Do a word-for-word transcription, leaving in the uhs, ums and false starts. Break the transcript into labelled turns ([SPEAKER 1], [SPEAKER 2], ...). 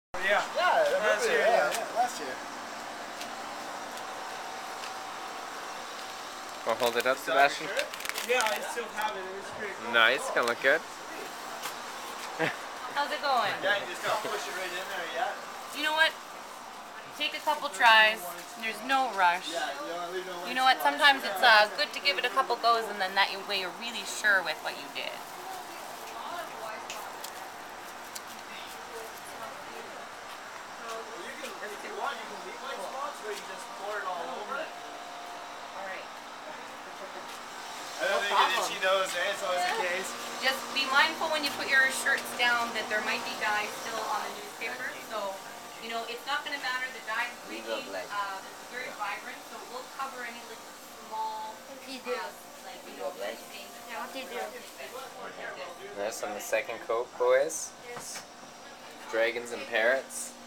[SPEAKER 1] Yeah.
[SPEAKER 2] Yeah,
[SPEAKER 1] last year.
[SPEAKER 2] Yeah,
[SPEAKER 1] Yeah.
[SPEAKER 2] yeah, last year.
[SPEAKER 3] I'll hold it up, Sebastian.
[SPEAKER 1] Yeah, I still have it. It was pretty cool.
[SPEAKER 3] Nice, gonna look good.
[SPEAKER 4] How's it going?
[SPEAKER 2] Yeah, you just gotta push it right in there, yeah.
[SPEAKER 4] You know what? Take a couple tries. There's no rush.
[SPEAKER 2] Yeah, you don't leave no
[SPEAKER 4] You know what? Sometimes it's uh, good to give it a couple goes, and then that way you're really sure with what you did.
[SPEAKER 2] I don't think an itchy nose, eh? It's always the case.
[SPEAKER 4] Just be mindful when you put your shirts down that there might be dye still on the newspaper. So, you know, it's not going to matter. The dye is really uh, very vibrant, so it will cover any like small, uh, like, you know, things.
[SPEAKER 3] Nice on the second coat, boys. Dragons and parrots.